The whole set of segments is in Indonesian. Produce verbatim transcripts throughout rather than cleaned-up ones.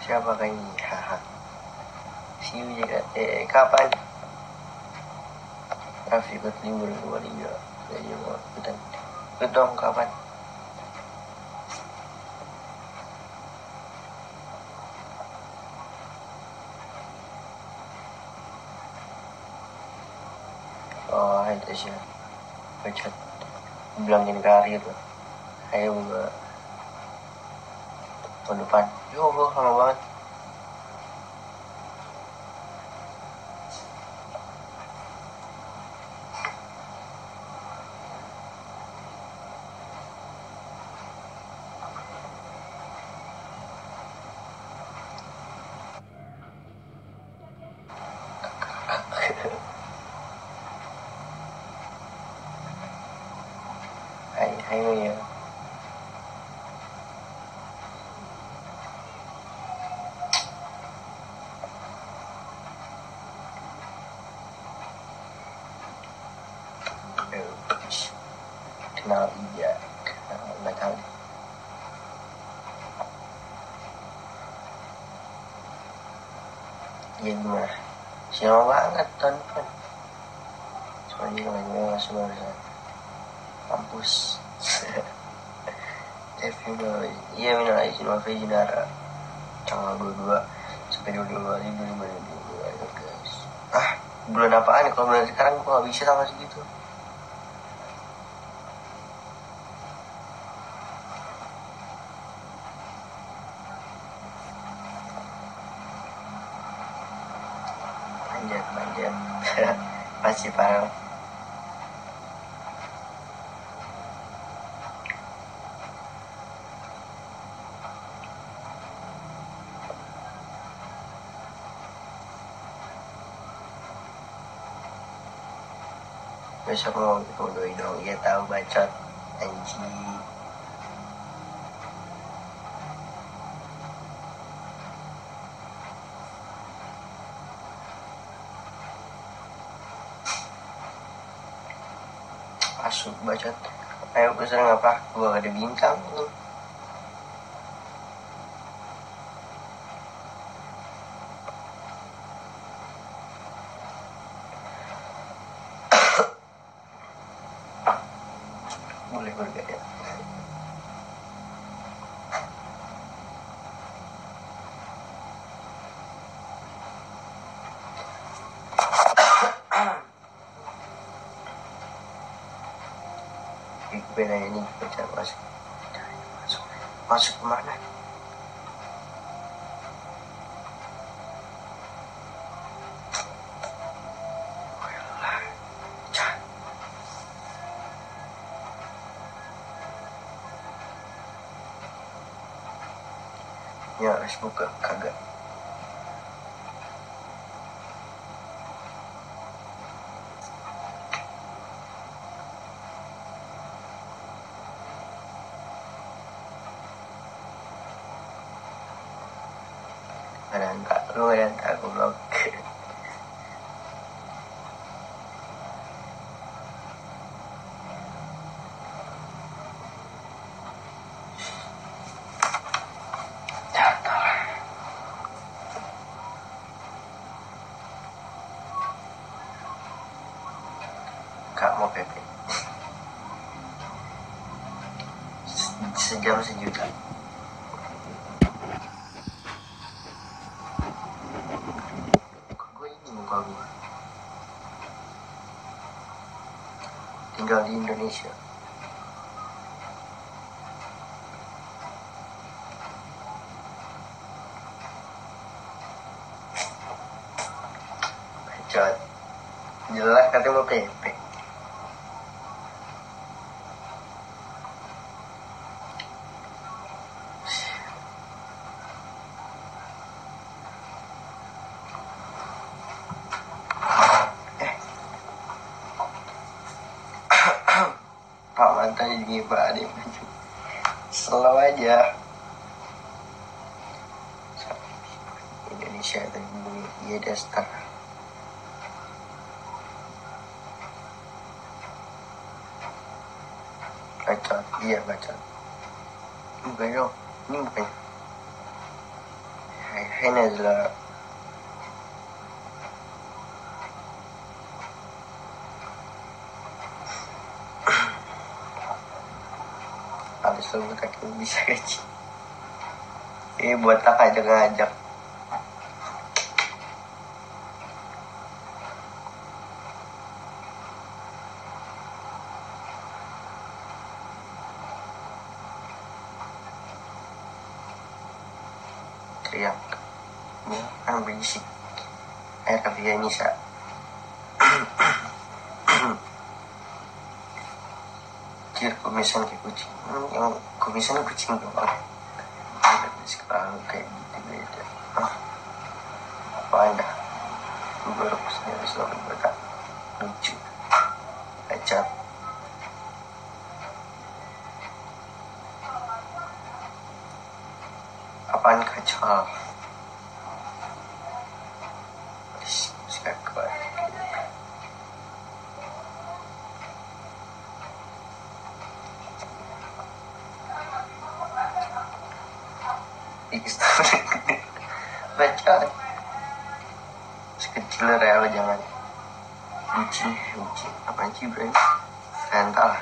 Siapakah ini? Haha. See you juga. Eh, kapan? Raffi ikut libur kembali ya. Jadi mau ikutan. Ikut dong kapan? Oh, itu sih. Bacot. Bilangin karir. Ayo bunga. Tahun depan. Yo, gue lama banget. Hai, hai ya. Kenal iya, nggak tahu. Iya gimana? Siapa banget tonton. Soalnya namanya masuk barusan kampus. F iya minal aizin wal faizin dara tanggal dua puluh dua sampai dua puluh dua dua ribu lima belas. Ayo guys. Ah, bulan apaan? Kalau bulan sekarang gua nggak bisa tanggal segitu. Manjat, manjat. Pasti parah. Besok mau ketemu doi dong. Iya tahu bacot anjing. Masuk bacot. Ayo pesan apa? Gua gak ada bintang tuh. Boleh bergaya. Beda ini pencet masuk. Masuk. Masuk kemana? Ya harus buka kagak. Ada angka, lu gak ada angka, aku blok. Kak mau P P sejam sejuta. Kok gue ini muka gue tinggal di Indonesia. Bacot. Jelas katanya mau P P. Pak mantan jadi Pak Ade. Slow aja. Indonesia terlindungi. Iya dasar. Bacot. Iya bacot. Bukan dong. Ini bukan. Hai Hai Nazla. Ada selalu kaki bisa gaji. Eh buat tak aja ngajak. Teriak. Ini kan berisik. Air kafenya Nisa. Kira kumisan kayak kucing. Hmm, yang kumisan kucing doang. Sekarang kayak gitu beda. Ah, apa anda? Gue baru pesan dari selalu mereka lucu, kacau. Apaan kacau? Baca sekecil real jangan bucin bucin apaan sih bro rental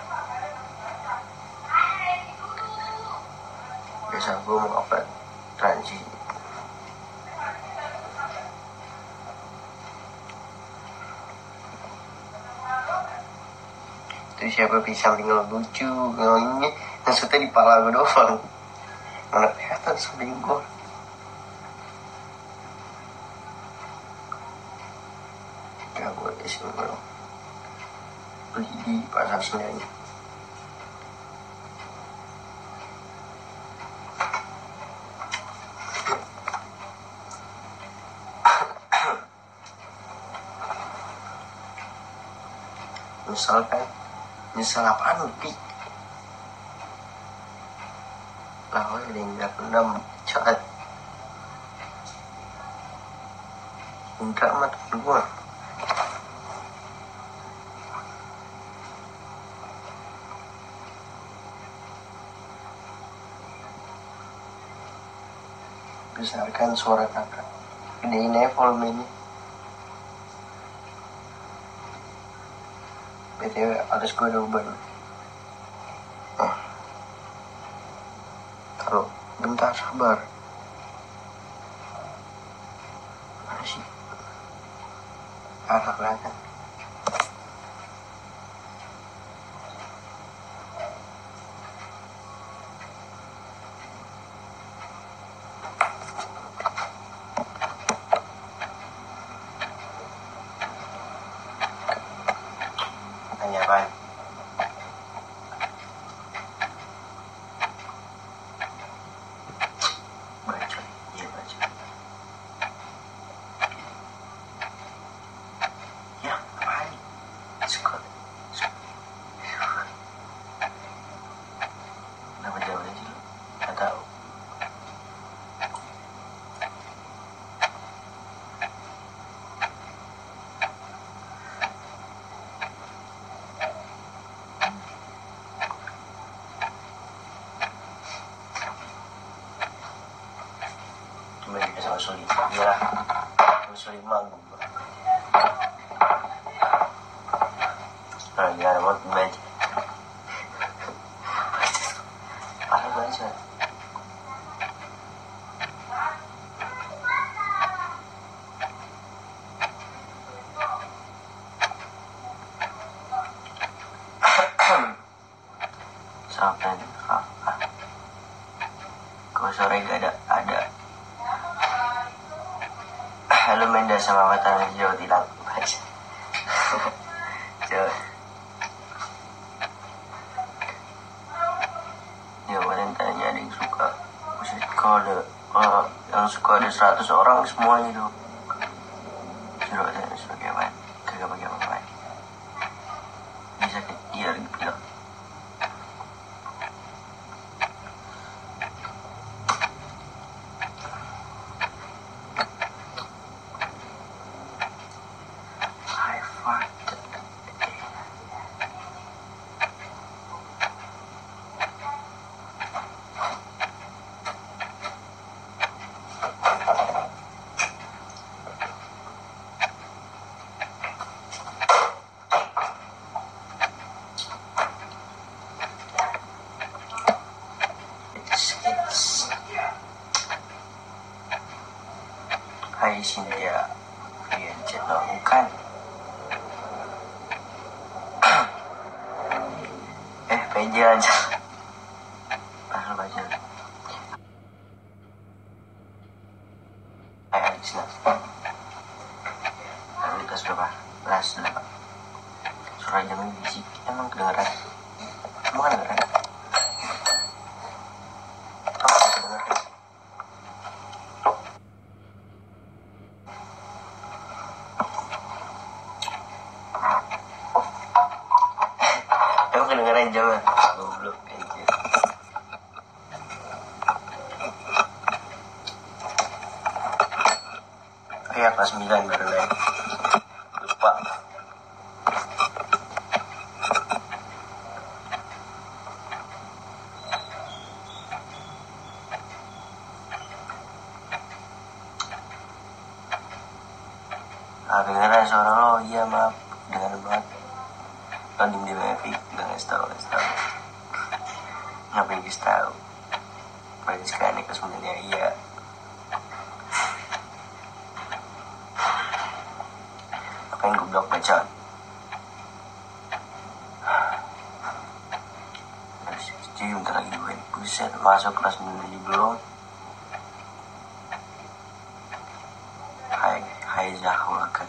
biasa gue mau upload transi itu siapa di samping lo lucu ngomongnya maksudnya di pala gue doang mana kelihatan samping gue. Gak boleh sih bro, beli di pasar Senen. Misalkan nyesel apaan Pi? Lawan lingkar enam cat enggak mah temen gue. Besarkan suara kakak, gedein aja volumenya. B T W atas gue ada uban. Nah, taruh bentar sabar. Mana sih? Arah belakang. Tanya apaan? Baca, iya baca. Ya, apaan? Skot. Kenapa jauh aja lu? Gak tau. Cuma juga sama Soli. Iyalah, sama Soli magu. Nah, gimana mau baca? Apa baca? Sampai apa? Kalau sore gak ada, ada. Halo Menda sama mata hijau tilang baca. Coba. Ya kemarin tanya ada yang suka. Maksudnya kalau ada uh, yang suka ada seratus orang semuanya itu. Coba tanya sebagai apa? Kagak pakai apa-apa. Bisa dia bilang. Hai Cynthia, Vian chat no, bukan. eh P J aja. Langsung baca. Hai Alisna. Lalu kelas berapa? Kelas delapan. Suara jangan bisik, emang kedengeran. Emang kedengeran? Oh, kedengeran. Emang kedengeran jangan? Goblok aja. Oh ya, kelas sembilan baru naik. Lupa. Ah, kedengeran suara lo, iya maaf, kedengeran banget. Lo diem di W F I, gak ngasih tau, ngasih tau. Ngapain ngasih tau? Berarti sekarang nih kelas sembilan ya, iya. Apain goblok bacaan? Jadi bentar lagi gue, buset, masuk kelas sembilan aja belum. Hai, hai Zahwa kan.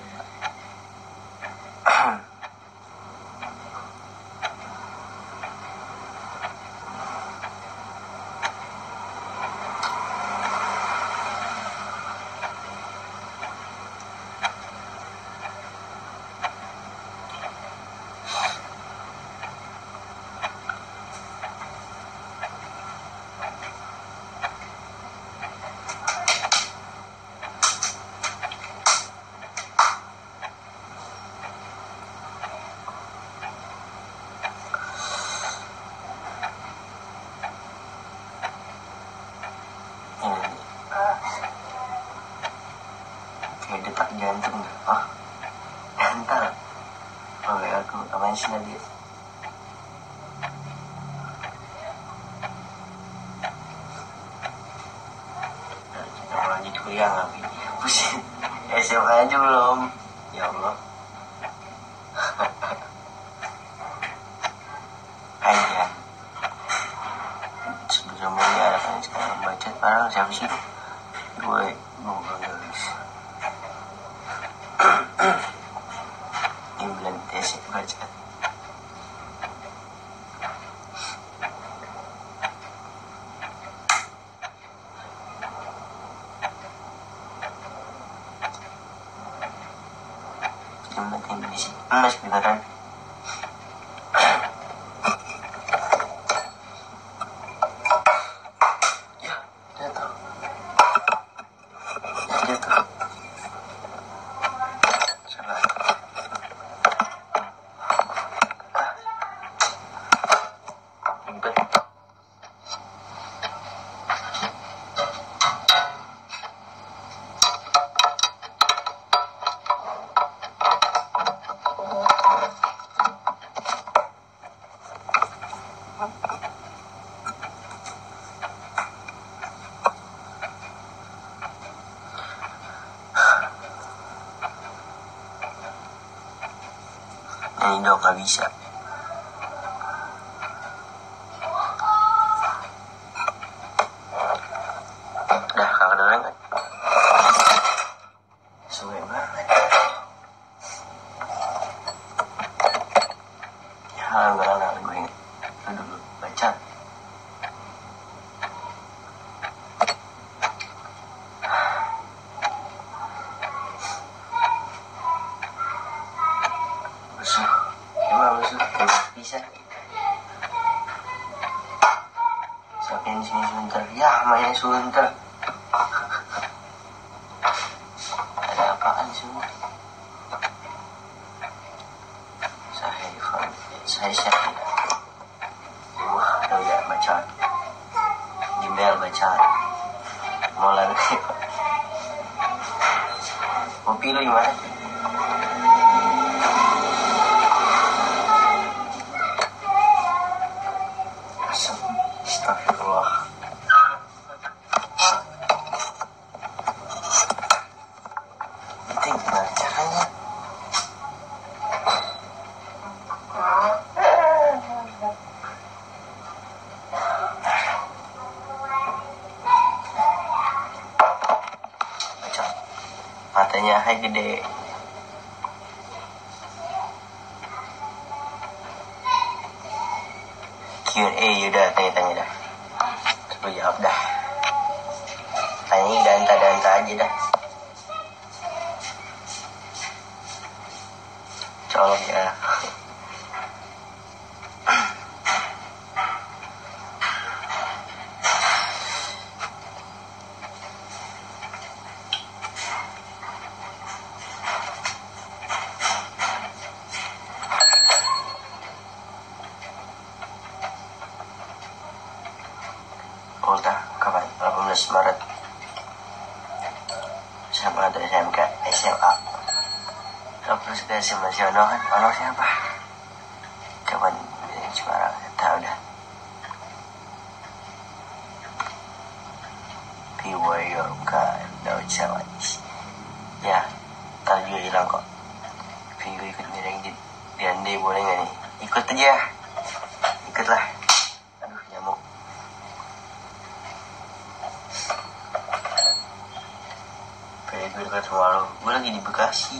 Kayak detak jantung deh. Oh, jantar. Oh ya, aku aman sih lagi. Nah, kita mau lanjut kuliah nggak? Pusing. S M A aja belum. Ya Allah. Aja. Sebelum ini ada kan sekarang baca. Parah siapa sih? Gue, gue guys. Ini bulan tes baca. Yang penting isi emas beneran. Ya, jatuh. Ya, jatuh. Salah. Ribet. Ini dong gak bisa. Udah kakak dengerin kan? Suwe banget. Ya enggak enggak gue inget. Lu dulu baca. Besuh. Gimana besuh? Emang bisa. Siapa yang disini sebentar? Ya, main sebentar. Ada apaan di sini? Saya Ivan, saya siapa? Wah, udah ya bacaan. Gembel bacaan. Mau lagi. Kopi lu gimana? Astagfirullah. matanya hai gede. Q and A yaudah, tanya-tanya dah. Coba jawab dah. Tanya danta-danta aja dah. Colok ya. Ultah kapan? delapan belas Maret. Sama atau S M K, S M A. delapan belas ke S M A si Ono kan? Ono siapa? Kapan di Semarang? Tahu dah. Beware your God, no challenge. Ya, ntar juga hilang kok. Minggu ikut mireng di Diande boleh nggak nih? Ikut aja. Ikutlah. Aduh, nyamuk. Pengen gue dekat rumah lo. Gue lagi di Bekasi.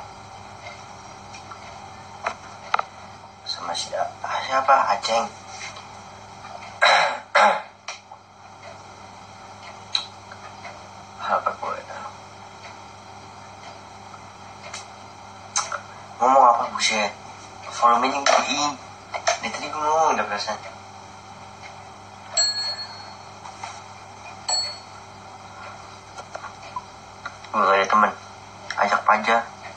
Sama si ah, siapa? Aceng. Apa gue? Ngomong apa buset? Volumenya gedein. Dari tadi gue ngomong udah perasaan. Gue gak ada temen. Ajak Paja.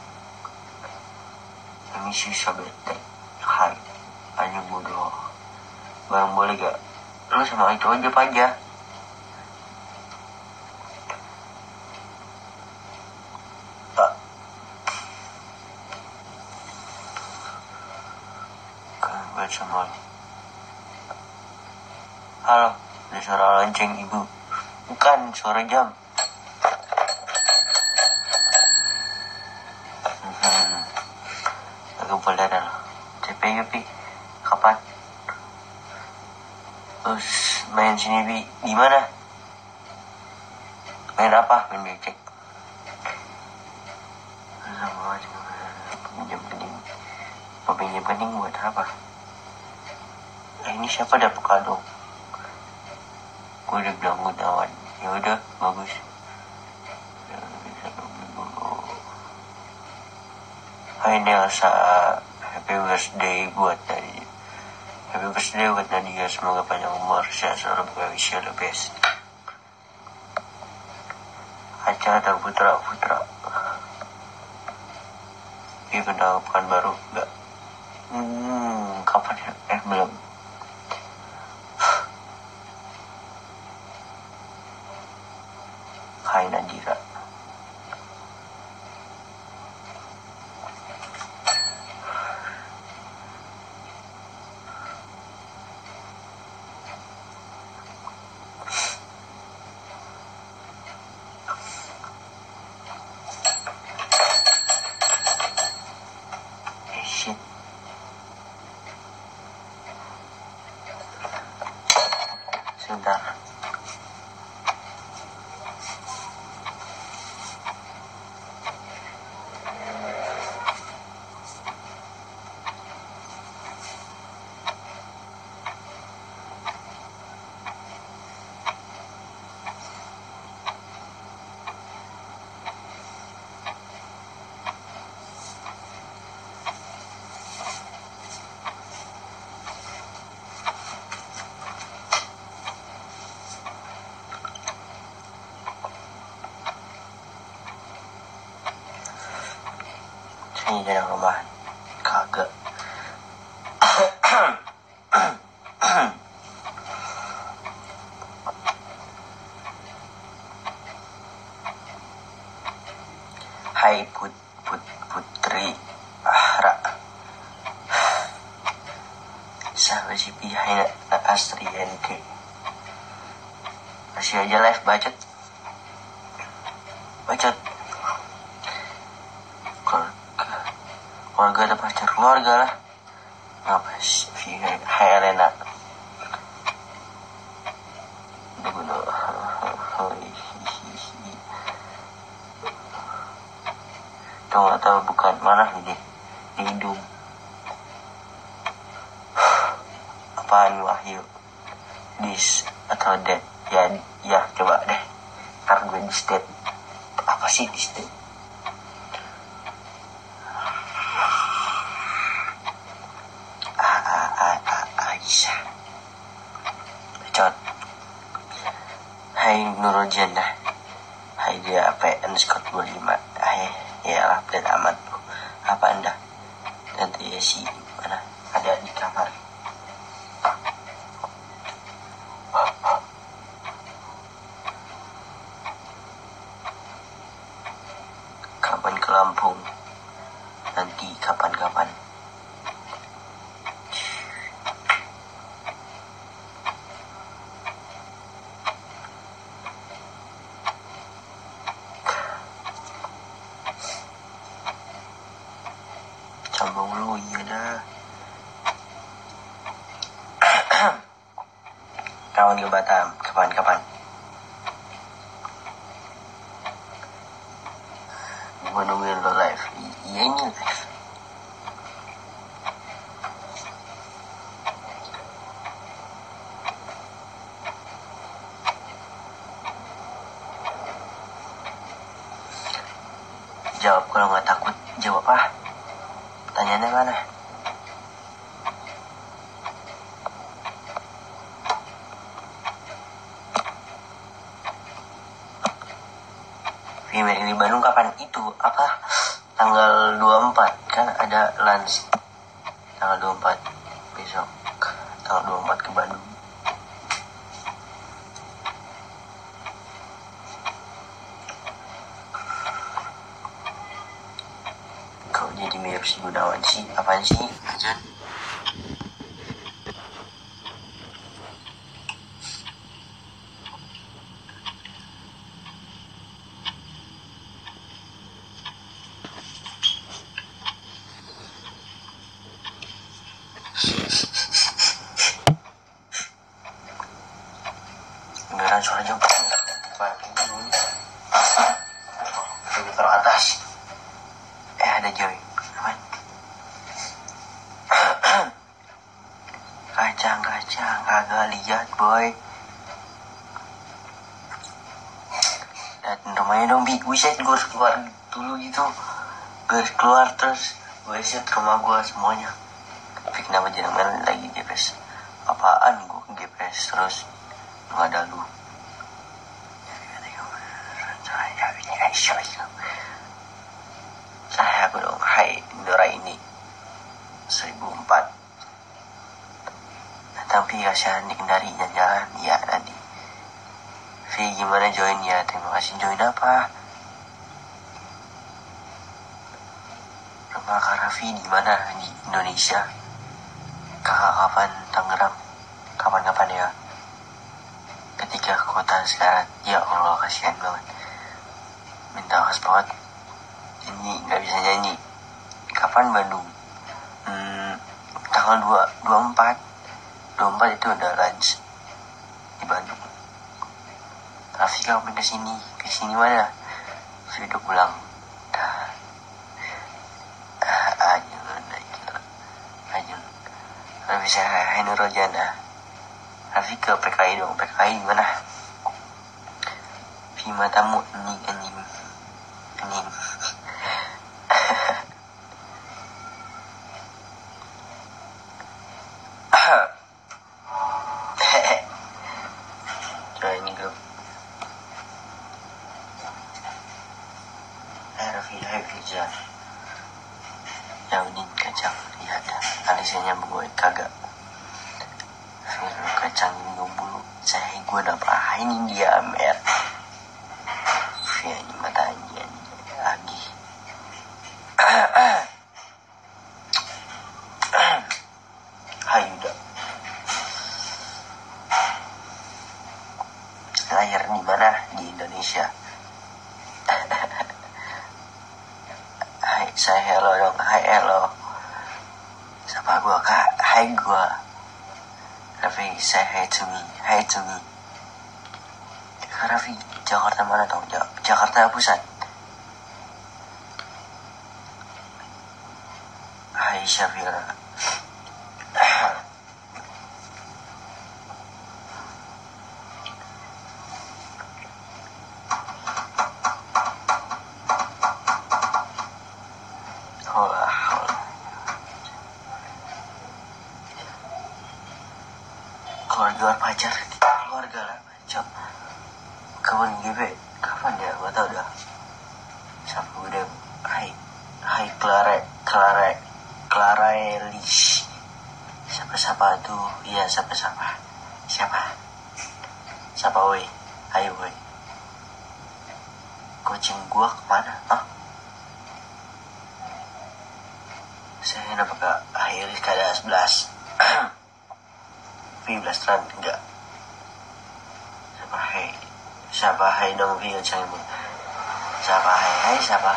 Ini susah bete. Hai. Aja bodoh. Bareng boleh gak? Lu sama itu aja Paja. Tak. Kan baca mal. Halo. Ada suara lonceng ibu. Bukan suara jam. Kumpul darah C P U Pi kapan? Terus main sini Pi di mana? Main apa? Main becek. Sama pinjam kening. Mau pinjam kening buat apa? Eh, ini siapa dapat kado? Gue udah bilang Gunawan. Ya udah bagus. Hai Nelsa, happy birthday buat Nadia. Happy birthday buat Nadia, semoga panjang umur, sehat selalu, wish you the best. Acara dan Putra Putra. Ini kenal pekan baru enggak? Hmm, kapan ya? Eh belum. Hai Nadira. Sebentar. Ini jarang rebahan. Kagak. Hai Put, Put Putri Ahra. Sahabat C P, hai Astri N K. Masih aja live bacot. Bacot. Keluarga ada pacar keluarga lah. Apa sih? Hai Elena. dong atau bukan, mana ini di hidung. Apaan Wahyu? This atau that? Ya, ya coba deh. Ntar gue di state. Apa sih di state? Ah, ah, ah, ah, Aisyah. Bacot. Hai Nurul Jannah. Hai dia P underscore dua puluh lima. Hai, ya lah, dan amat tuh. Apa anda? Nanti ya si mana? Ada di kamar. Kapan ke Lampung? Nanti kapan-kapan. Cambung lu, iya dah. Kawan ke Batam, kapan-kapan. Gue nungguin lo live. I- iya ini live. Jawab kalau nggak takut. Jawab apa? Pertanyaannya mana? Female di Bandung kapan itu? Apa? Tanggal dua puluh empat kan ada lunch. Tanggal dua puluh empat besok. Tanggal dua puluh empat ke Bandung. Kau jadi mirip si Gunawan sih? Apaan sih? Ajan? Beneran suara jemput. Coba taruh atas. Eh ada Joy. Aman. Kacang-kacang kagak lihat boy. Dan rumahnya dong Bi. Wiset gue harus keluar dulu gitu. Gue harus keluar terus gue set rumah gue semuanya. Tapi kenapa jarang main lagi G P S? Apaan gue G P S terus nggak ada lu. Saya aku dong. Hai Dora ini seribu empat. Tapi kasihan di Kendari jalan. Iya nanti. V gimana join ya? Terima kasih. Join apa? Rumah Kak Raffi di mana? Di Indonesia. Kakak kapan Tangerang? Kapan-kapan ya? Ketika kota sekarang. Ya Allah kasihan banget. Minta hotspot. Nyanyi nggak bisa nyanyi. Kapan Bandung? Hmm, tanggal dua puluh empat. dua puluh empat itu ada lunch di Bandung. Raffi kamu ke sini, ke sini mana? Sudah pulang. Dah. Ah, ajun, ajun, ajun. Raffi saya Hai Nurul Jannah. Raffi ke P K I dong. P K I di mana? Vima tamu anjing anjing anjing. Coba ini grup. Hai Raffi, hai Firza. Jauhin kacang, lihat dah. Alisnya nyambung gue kagak. Film kacang ini bulu. Saya gue dapat ini dia Amer. Ya ini matanya lagi. Hai Yuda. Lahir di mana? Di Indonesia. Hai, saya hello dong. Hai hello. Siapa gua kak? Hai gua. Raffi, say hi to me. Hi to me. Kak Raffi, Jakarta mana dong? Jak- Jakarta Pusat. Aisyah Fira. Keluarga pacar, keluarga lah macam kawan G B kapan ya gak tau dah. Siapa udah hai hai Clara Clara Clara Elis, siapa siapa tuh iya siapa siapa siapa siapa woi ayo woi kucing gua kemana ah saya nampak gak akhirnya kada sebelas lima belas ran enggak siapa hai siapa hai dong video saya siapa hai hai siapa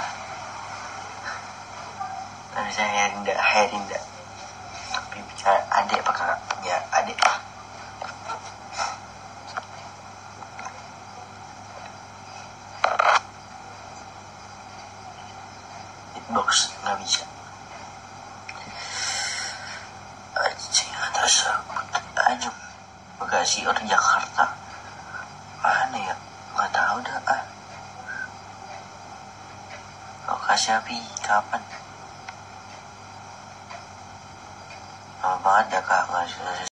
nanti saya Rinda hai Rinda tapi bicara adik apa kakak ya adik hitbox nggak bisa anjing atas aja Bekasi atau Jakarta mana ya nggak tahu dah ah lokasi api kapan lama banget dah kak nggak